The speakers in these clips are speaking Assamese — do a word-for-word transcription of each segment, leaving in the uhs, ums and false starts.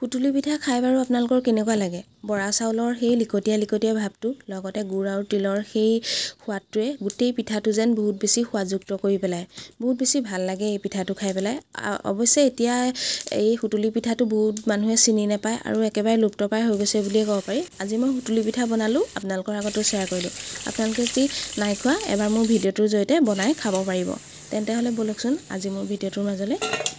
সুতুলি পিঠা খাই বাৰু আপোনালোকৰ কেনেকুৱা লাগে? বৰা চাউলৰ সেই লিকটীয়া লিকটীয়া ভাৱটো লগতে গুড় আৰু তিলৰ সেই সোৱাদটোৱে গোটেই পিঠাটো যেন বহুত বেছি সোৱাদযুক্ত কৰি পেলায়। বহুত বেছি ভাল লাগে এই পিঠাটো খাই পেলাই। অৱশ্যে এতিয়া এই সুতুলি পিঠাটো বহুত মানুহে চিনি নাপায় আৰু একেবাৰে লুপ্তপ্ৰায় হৈ গৈছে বুলিয়ে ক'ব পাৰি। আজি মই সুতুলি পিঠা বনালোঁ, আপোনালোকৰ আগতো শ্বেয়াৰ কৰিলোঁ। আপোনালোকে যদি নাই খোৱা এবাৰ মোৰ ভিডিঅ'টোৰ জৰিয়তে বনাই খাব পাৰিব। তেন্তে হ'লে ব'লকচোন আজি মোৰ ভিডিঅ'টোৰ মাজলৈ।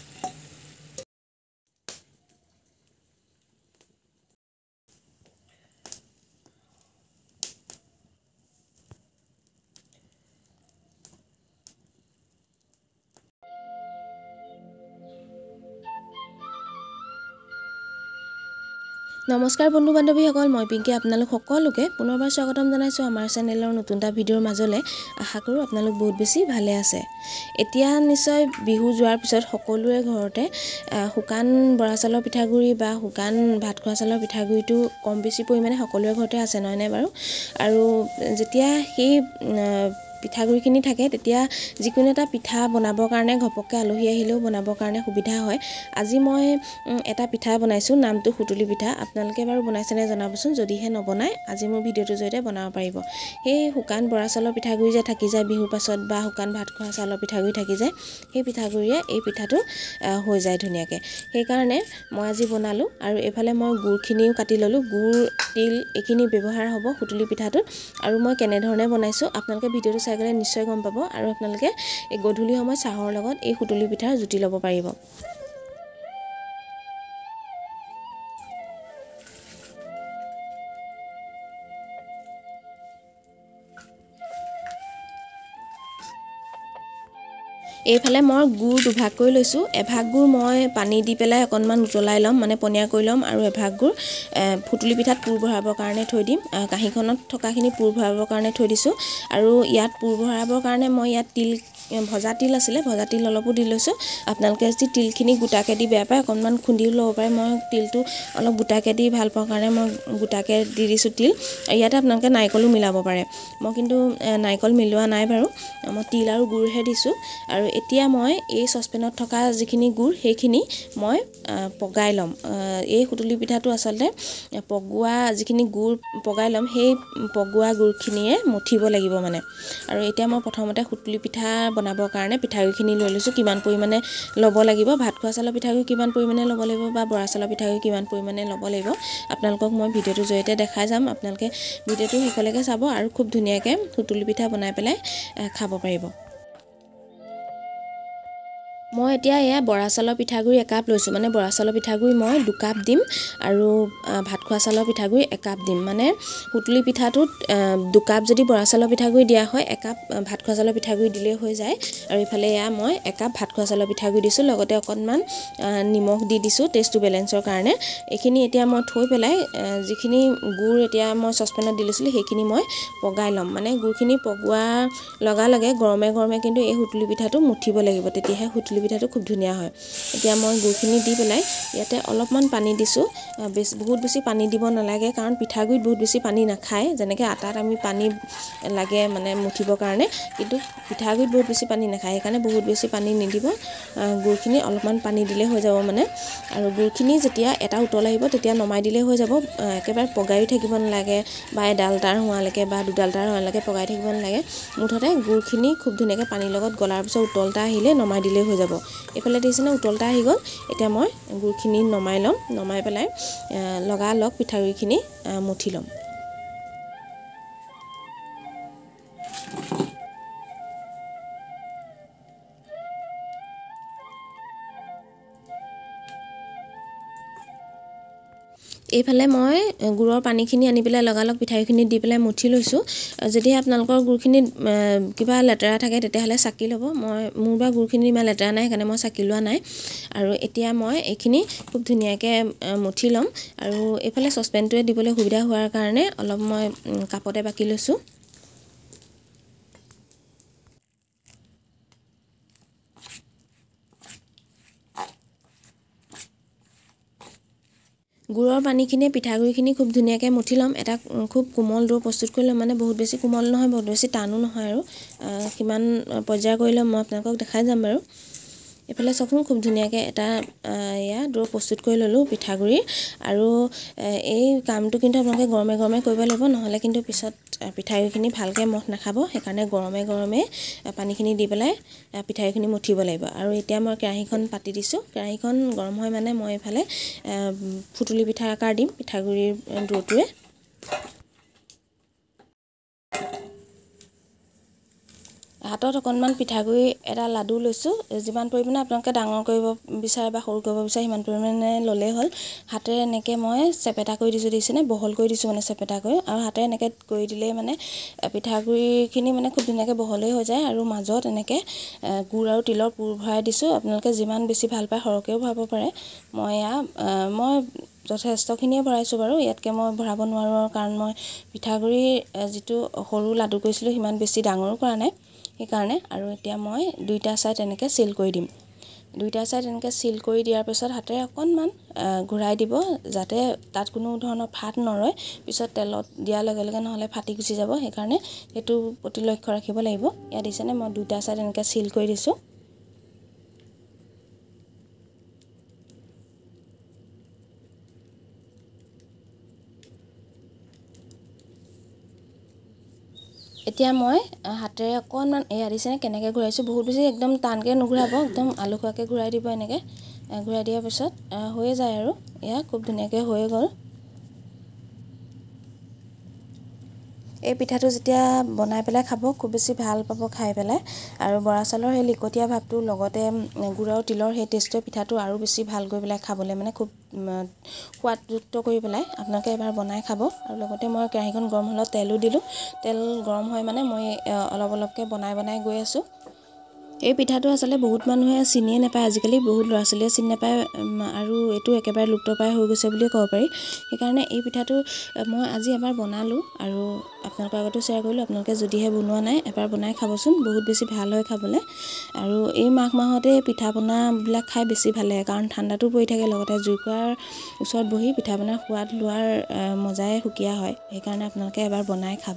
নমস্কাৰ বন্ধু বান্ধৱীসকল, মই পিংকি আপোনালোক সকলোকে পুনৰবাৰ স্বাগতম জনাইছোঁ আমাৰ চেনেলৰ নতুন এটা ভিডিঅ'ৰ মাজলৈ। আশা কৰোঁ আপোনালোক বহুত বেছি ভালে আছে। এতিয়া নিশ্চয় বিহু যোৱাৰ পিছত সকলোৰে ঘৰতে শুকান বৰা চাউলৰ পিঠাগুড়ি বা শুকান ভাত খোৱা চাউলৰ পিঠাগুড়িটো কম বেছি পৰিমাণে সকলোৰে ঘৰতে আছে, নহয়নে বাৰু? আৰু যেতিয়া সেই পিঠাগুড়িখিনি থাকে তেতিয়া যিকোনো এটা পিঠা বনাবৰ কাৰণে ঘপককৈ আলহী আহিলেও বনাবৰ কাৰণে সুবিধা হয়। আজি মই এটা পিঠা বনাইছোঁ, নামটো সুতুলি পিঠা। আপোনালোকে বাৰু বনাইছেনে জনাবচোন। যদিহে নবনায় আজি মোৰ ভিডিঅ'টোৰ জৰিয়তে বনাব পাৰিব। সেই শুকান বৰা চাউলৰ পিঠাগুড়ি যে থাকি যায় বিহুৰ পাছত বা শুকান ভাত খোৱা চাউলৰ পিঠাগুড়ি থাকি যায়, সেই পিঠাগুড়িৰে এই পিঠাটো হৈ যায় ধুনীয়াকৈ। সেইকাৰণে মই আজি বনালোঁ আৰু এইফালে মই গুড়খিনিও কাটি ল'লোঁ। গুড় তিল এইখিনি ব্যৱহাৰ হ'ব সুতুলি পিঠাটোত। আৰু মই কেনেধৰণে বনাইছোঁ আপোনালোকে ভিডিঅ'টো চাই গ'লে নিশ্চয় গম পাব আৰু আপোনালোকে এই গধূলি সময়ত চাহৰ লগত এই সুতুলি পিঠাৰ জুতি ল'ব পাৰিব। এইফালে মই গুড় দুভাগ কৰি লৈছোঁ। এভাগ গুড় মই পানী দি পেলাই অকণমান উতলাই ল'ম, মানে পনীয়া কৰি ল'ম, আৰু এভাগ গুড় সুতুলি পিঠাত পুৰ ভৰাবৰ কাৰণে থৈ দিম। কাঁহীখনত থকাখিনি পুৰ ভৰাবৰ কাৰণে থৈ দিছোঁ। আৰু ইয়াত পুৰ ভৰাবৰ কাৰণে মই ইয়াত তিল ভজা তিল আছিলে, ভজা তিল অলপো দি লৈছোঁ। আপোনালোকে যদি তিলখিনি গোটাকৈ দি বেয়া পায় অকণমান খুন্দিও ল'ব পাৰে। মই তিলটো অলপ গোটাকৈ দি ভাল পাওঁ কাৰণে মই গোটাকৈ দি দিছোঁ তিল। ইয়াতে আপোনালোকে নাৰিকলো মিলাব পাৰে, মই কিন্তু নাৰিকল মিলোৱা নাই বাৰু, মই তিল আৰু গুড়হে দিছোঁ। আৰু এতিয়া মই এই চচপেনত থকা যিখিনি গুড় সেইখিনি মই পগাই ল'ম। এই সুতুলি পিঠাটো আচলতে পগোৱা যিখিনি গুড় পগাই ল'ম, সেই পগোৱা গুড়খিনিয়ে মঠিব লাগিব মানে। আৰু এতিয়া মই প্ৰথমতে সুতুলি পিঠা বনাবৰ কাৰণে পিঠাগুড়িখিনি লৈ লৈছোঁ। কিমান পৰিমাণে ল'ব লাগিব, ভাত খোৱা চাউলৰ পিঠাগুড়ি কিমান পৰিমাণে ল'ব লাগিব বা বৰা চাউলৰ পিঠাগুড়ি কিমান পৰিমাণে ল'ব লাগিব আপোনালোকক মই ভিডিঅ'টোৰ জৰিয়তে দেখাই যাম। আপোনালোকে ভিডিঅ'টো শেষলৈকে চাব আৰু খুব ধুনীয়াকৈ সুতুলি পিঠা বনাই পেলাই খাব পাৰিব। মই এতিয়া এয়া বৰা চাউলৰ পিঠাগুড়ি একাপ লৈছোঁ, মানে বৰা চাউলৰ পিঠাগুড়ি মই দুকাপ দিম আৰু ভাত খোৱা চাউলৰ পিঠাগুড়ি একাপ দিম। মানে সুতুলি পিঠাটোত দুকাপ যদি বৰা চাউলৰ পিঠাগুড়ি দিয়া হয়, একাপ ভাত খোৱা চাউলৰ পিঠাগুড়ি দিলেই হৈ যায়। আৰু ইফালে এয়া মই একাপ ভাত খোৱা চাউলৰ পিঠাগুড়ি দিছোঁ, লগতে অকণমান নিমখ দি দিছোঁ টেষ্টটো বেলেঞ্চৰ কাৰণে। এইখিনি এতিয়া মই থৈ পেলাই যিখিনি গুড় এতিয়া মই চচপেনত দি লৈছিলোঁ সেইখিনি মই পগাই ল'ম। মানে গুড়খিনি পগোৱা লগে লগে গৰমে গৰমে কিন্তু এই সুতুলি পিঠাটো মুঠিব লাগিব, তেতিয়াহে সুতুলি পিঠাটো খুব ধুনীয়া হয়। এতিয়া মই গুড়খিনি দি পেলাই ইয়াতে অলপমান পানী দিছোঁ। বেছি বহুত বেছি পানী দিব নালাগে, কাৰণ পিঠাগুড়িত বহুত বেছি পানী নাখায়। যেনেকৈ আটাত আমি পানী লাগে মানে মুঠিবৰ কাৰণে, কিন্তু পিঠাগুড়িত বহুত বেছি পানী নাখায়, সেইকাৰণে বহুত বেছি পানী নিদিব। গুড়খিনি অলপমান পানী দিলেই হৈ যাব মানে। আৰু গুড়খিনি যেতিয়া এটা উতল আহিব তেতিয়া নমাই দিলেই হৈ যাব। একেবাৰে পগাইও থাকিব নালাগে বা এডাল তাৰ হোৱালৈকে বা দুডাল তাৰ হোৱালৈকে পগাই থাকিব নালাগে। মুঠতে গুড়খিনি খুব ধুনীয়াকৈ পানীৰ লগত গলাৰ পিছত উতল এটা আহিলে নমাই দিলেই হৈ যাব। এইফালে দেখিছেনে উতল এটা আহি গ'ল। এতিয়া মই গুড়খিনি নমাই ল'ম, নমাই পেলাই লগালগ পিঠাগুড়িখিনি মুঠি ল'ম। এইফালে মই গুড়ৰ পানীখিনি আনি পেলাই লগালগ পিঠাগুড়িখিনি দি পেলাই মুঠি লৈছোঁ। যদিহে আপোনালোকৰ গুড়খিনিত কিবা লেতেৰা থাকে তেতিয়াহ'লে চাকি ল'ব। মই মোৰ বা গুড়খিনি ইমান লেতেৰা নাই, সেইকাৰণে মই চাকি লোৱা নাই। আৰু এতিয়া মই এইখিনি খুব ধুনীয়াকৈ মুঠি ল'ম। আৰু এইফালে চচপেনটোৱে দিবলৈ সুবিধা হোৱাৰ কাৰণে অলপ মই কাপতে বাকি লৈছোঁ। গুড়ৰ পানীখিনিয়ে পিঠাগুড়িখিনি খুব ধুনীয়াকৈ মুঠি ল'ম। এটা খুব কোমল ডো প্ৰস্তুত কৰি ল'ম, মানে বহুত বেছি কোমল নহয় বহুত বেছি টানো নহয়, আৰু সিমান পৰ্যায় কৰি ল'ম। মই আপোনালোকক দেখাই যাম বাৰু। এফালে চাওকচোন খুব ধুনীয়াকৈ এটা এয়া ডো প্ৰস্তুত কৰি ল'লোঁ পিঠাগুড়ি আৰু এই কামটো কিন্তু আপোনালোকে গৰমে গৰমে কৰিব লাগিব, নহ'লে কিন্তু পিছত পিঠাগুড়িখিনি ভালকৈ মঠ নাখাব। সেইকাৰণে গৰমে গৰমে পানীখিনি দি পেলাই পিঠাগুড়িখিনি মঠিব লাগিব। আৰু এতিয়া মই কেৰাহীখন পাতি দিছোঁ। কেৰাহীখন গৰম হয় মানে মই এইফালে ফুটুলি পিঠা আকাৰ দিম পিঠাগুড়িৰ ডোটোৱে। হাতত অকণমান পিঠাগুড়ি এটা লাডু লৈছোঁ। যিমান পৰিমাণে আপোনালোকে ডাঙৰ কৰিব বিচাৰে বা সৰু কৰিব বিচাৰে সিমান পৰিমাণে ল'লেই হ'ল। হাতেৰে এনেকৈ মই চেপেটা কৰি দিছোঁ, দিছেনে বহল কৰি দিছোঁ মানে চেপেটা কৰি, আৰু হাতেৰে এনেকৈ কৰি দিলেই মানে পিঠাগুড়িখিনি মানে খুব ধুনীয়াকৈ বহলেই হৈ যায়। আৰু মাজত এনেকৈ গুড় আৰু তিলৰ পুৰ ভৰাই দিছোঁ। আপোনালোকে যিমান বেছি ভাল পায় সৰহকৈও ভৰাব পাৰে। মই এয়া মই যথেষ্টখিনিয়ে ভৰাইছোঁ বাৰু, ইয়াতকৈ মই ভৰাব নোৱাৰোঁ কাৰণ মই পিঠাগুড়িৰ যিটো সৰু লাডু কৰিছিলোঁ সিমান বেছি ডাঙৰো কৰা নাই সেইকাৰণে। আৰু এতিয়া মই দুইটা ছাইড এনেকৈ চিল কৰি দিম। দুইটা ছাইড এনেকৈ চিল কৰি দিয়াৰ পিছত হাতেৰে অকণমান ঘূৰাই দিব যাতে তাত কোনো ধৰণৰ ফাট নৰয়, পিছত তেলত দিয়াৰ লগে লগে নহ'লে ফাটি গুচি যাব। সেইকাৰণে সেইটো প্ৰতি লক্ষ্য ৰাখিব লাগিব। ইয়াত দিছেনে মই দুইটা ছাইড এনেকৈ চিল কৰি দিছোঁ। এতিয়া মই হাতেৰে অকণমান এয়া দিছেনে কেনেকৈ ঘূৰাইছোঁ, বহুত বেছি একদম টানকৈ নুঘূৰাব, একদম আলসুৱাকৈ ঘূৰাই দিব। এনেকৈ ঘূৰাই দিয়াৰ পিছত হৈয়ে যায় আৰু এয়া খুব ধুনীয়াকৈ হৈয়ে গ'ল। এই পিঠাটো যেতিয়া বনাই পেলাই খাব খুব বেছি ভাল পাব খাই পেলাই। আৰু বৰা চাউলৰ সেই লিকটীয়া ভাৱটো লগতে গুড় আৰু তিলৰ সেই টেষ্টটোৱে পিঠাটো আৰু বেছি ভাল কৰি পেলাই খাবলৈ মানে খুব সোৱাদযুক্ত কৰি পেলাই। আপোনালোকে এবাৰ বনাই খাব। আৰু লগতে মই কেৰাহীখন গৰম হ'লত তেলো দিলোঁ। তেল গৰম হয় মানে মই অলপ অলপকৈ বনাই বনাই গৈ আছোঁ। এই পিঠাটো আচলতে বহুত মানুহে চিনিয়ে নাপায় আজিকালি, বহুত ল'ৰা ছোৱালীয়ে চিনি নাপায় আৰু এইটো একেবাৰে লুপ্তপ্ৰায় হৈ গৈছে বুলিয়ে ক'ব পাৰি। সেইকাৰণে এই পিঠাটো মই আজি এবাৰ বনালোঁ আৰু আপোনালোকৰ আগতো শ্বেয়াৰ কৰিলোঁ। আপোনালোকে যদিহে বনোৱা নাই এবাৰ বনাই খাবচোন, বহুত বেছি ভাল হয় খাবলৈ। আৰু এই মাঘ মাহতে পিঠা পনাবিলাক খাই বেছি ভাল লাগে কাৰণ ঠাণ্ডাটো পৰি থাকে, লগতে জুইকুৰাৰ ওচৰত বহি পিঠা পনাৰ সোৱাদ লোৱাৰ মজাই সুকীয়া হয়। সেইকাৰণে আপোনালোকে এবাৰ বনাই খাব।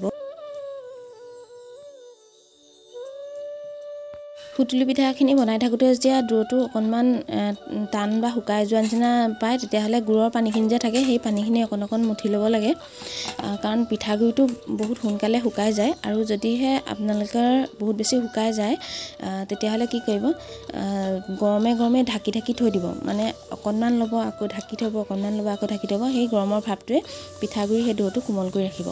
সুতুলি পিঠাখিনি বনাই থাকোঁতে যেতিয়া ডোটো অকণমান টান বা শুকাই যোৱা নিচিনা পায় তেতিয়াহ'লে গুড়ৰ পানীখিনি যে থাকে সেই পানীখিনি অকণ অকণ মঠি ল'ব লাগে, কাৰণ পিঠাগুড়িটো বহুত সোনকালে শুকাই যায়। আৰু যদিহে আপোনালোকৰ বহুত বেছি শুকাই যায় তেতিয়াহ'লে কি কৰিব, গৰমে গৰমে ঢাকি ঢাকি থৈ দিব। মানে অকণমান ল'ব আকৌ ঢাকি থ'ব, অকণমান ল'ব আকৌ ঢাকি থ'ব। সেই গৰমৰ ভাৱটোৱে পিঠাগুড়ি সেই ডোটো কোমল কৰি ৰাখিব।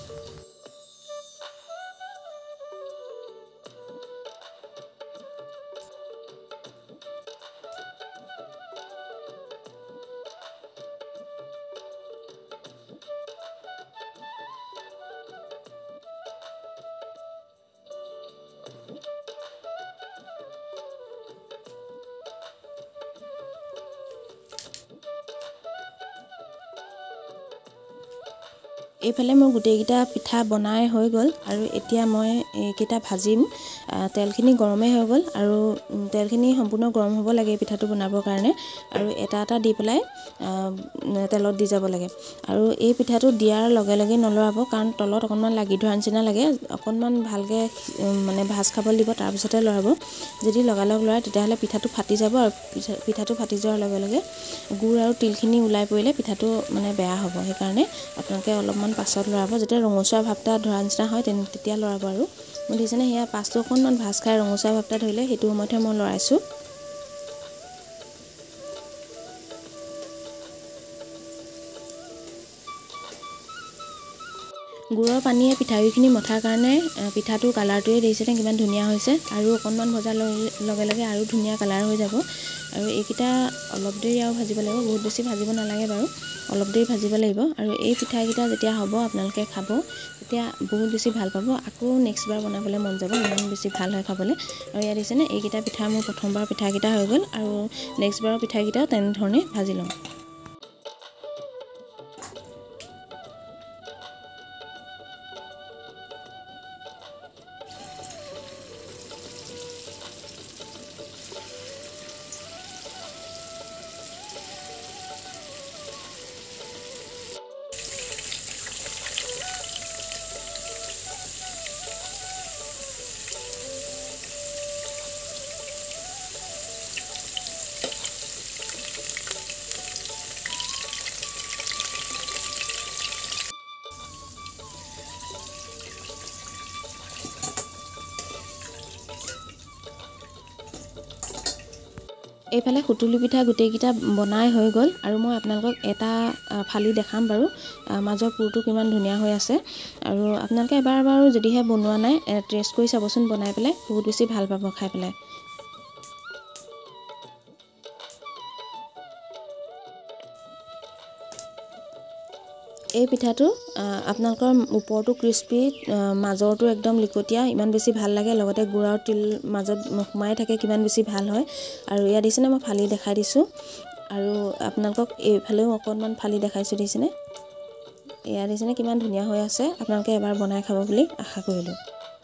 এইফালে মোৰ গোটেইকেইটা পিঠা বনাই হৈ গ'ল আৰু এতিয়া মই এইকেইটা ভাজিম। তেলখিনি গৰমেই হৈ গ'ল আৰু তেলখিনি সম্পূৰ্ণ গৰম হ'ব লাগে এই পিঠাটো বনাবৰ কাৰণে। আৰু এটা এটা দি পেলাই তেলত দি যাব লাগে। আৰু এই পিঠাটো দিয়াৰ লগে লগে নলৰাব, কাৰণ তলত অকণমান লাগি ধৰা নিচিনা লাগে। অকণমান ভালকৈ মানে ভাজ খাবলৈ দিব, তাৰপিছতে লৰাব। যদি লগালগ লৰাই তেতিয়াহ'লে পিঠাটো ফাটি যাব, আৰু পিঠাটো ফাটি যোৱাৰ লগে লগে গুড় আৰু তিলখিনি ওলাই পৰিলে পিঠাটো মানে বেয়া হ'ব। সেইকাৰণে আপোনালোকে অলপমান পাছত লৰাব, যেতিয়া ৰঙচুৱা ভাৱটা ধৰা নিচিনা হয় তেতিয়া লৰাব। আৰু মই দেখিছেনে সেয়া পাঁচটো অকণমান ভাজ খাই ৰঙচুৱা ভাৱটা ধৰিলে, সেইটো সময়তহে মই লৰাইছোঁ। গুড়ৰ পানীয়ে পিঠাগুড়িখিনি মঠাৰ কাৰণে পিঠাটোৰ কালাৰটোৱে দেখিছেনে কিমান ধুনীয়া হৈছে। আৰু অকণমান ভজাৰ লগে লগে আৰু ধুনীয়া কালাৰ হৈ যাব। আৰু এইকেইটা অলপ দেৰি আৰু ভাজিব লাগিব, বহুত বেছি ভাজিব নালাগে বাৰু, অলপ দেৰি ভাজিব লাগিব। আৰু এই পিঠাকেইটা যেতিয়া হ'ব আপোনালোকে খাব তেতিয়া বহুত বেছি ভাল পাব, আকৌ নেক্সট বাৰ বনাবলৈ মন যাব, ইমান বেছি ভাল হয় খাবলৈ। আৰু ইয়াত দেখিছেনে এইকেইটা পিঠা মোৰ প্ৰথমবাৰ পিঠাকেইটা হৈ গ'ল, আৰু নেক্সট বাৰৰ পিঠাকেইটাও তেনেধৰণে ভাজি ল'ম। এইফালে সুতুলি পিঠা গোটেইকেইটা বনাই হৈ গ'ল আৰু মই আপোনালোকক এটা ফালি দেখাম বাৰু মাজৰ পুৰটো কিমান ধুনীয়া হৈ আছে আৰু আপোনালোকে এবাৰ বাৰু যদিহে বনোৱা নাই টেষ্ট কৰি চাবচোন বনাই পেলাই বহুত বেছি ভাল পাব খাই পেলাই এই পিঠাটো আপোনালোকৰ ওপৰটো ক্ৰিস্পি মাজৰটো একদম লিকটীয়া ইমান বেছি ভাল লাগে লগতে গুড় আৰু তিল মাজত সোমাই থাকে কিমান বেছি ভাল হয় আৰু ইয়া দিছেনে মই ফালি দেখাই দিছোঁ আৰু আপোনালোকক এইফালেও অকণমান ফালি দেখাইছোঁ দিছেনে এয়া দিছেনে কিমান ধুনীয়া হৈ আছে আপোনালোকে এবাৰ বনাই খাব বুলি আশা কৰিলোঁ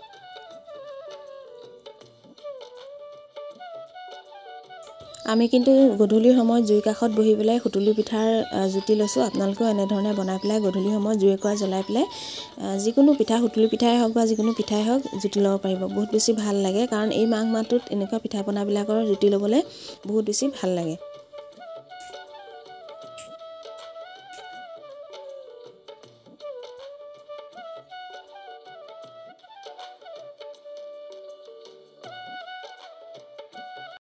আমি কিন্তু গধূলিৰ সময়ত জুই কাষত বহি পেলাই সুতুলি পিঠাৰ জুতি লৈছোঁ আপোনালোকেও এনেধৰণে বনাই পেলাই গধূলি সময়ত জুই একুৰা জ্বলাই পেলাই যিকোনো পিঠা সুতুলি পিঠাই হওক বা যিকোনো পিঠাই হওক জুতি ল'ব পাৰিব বহুত বেছি ভাল লাগে কাৰণ এই মাঘ মাহটোত এনেকুৱা পিঠা পনাবিলাকৰ জুতি ল'বলৈ বহুত বেছি ভাল লাগে